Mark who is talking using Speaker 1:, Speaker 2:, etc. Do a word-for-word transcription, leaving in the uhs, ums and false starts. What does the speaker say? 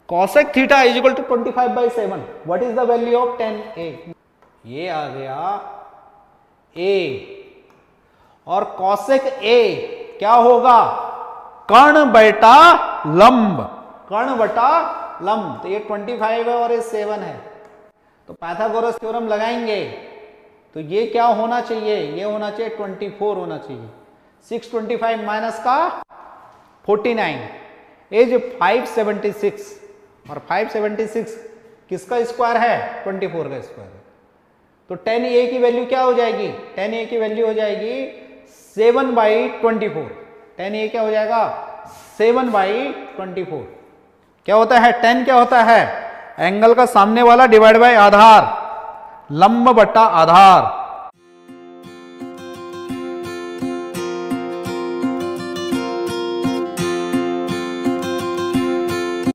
Speaker 1: Cosec theta is equal to twenty five by seven, what is the value of ten A? ये आ गया ए, और cosec ए क्या होगा? कर्ण बटा लंब, कर्ण बटा लंब। तो ये ट्वेंटी फाइव है और ये सेवन है, तो पाइथागोरस थ्योरम लगाएंगे तो ये क्या होना चाहिए? ये होना चाहिए ट्वेंटी फोर होना चाहिए। सिक्स ट्वेंटी फाइव माइनस का forty nine is five seventy six, और फाइव सेवेंटी सिक्स किसका स्क्वायर है? ट्वेंटी फोर का स्क्वायर है। तो टेन ए की वैल्यू क्या हो जाएगी? टेन ए की वैल्यू हो जाएगी seven by twenty four. Ten A क्या हो जाएगा? Seven by twenty four. क्या होता है? टेन क्या होता है? एंगल का सामने वाला डिवाइड बाय आधार, लंब बट्टा आधार।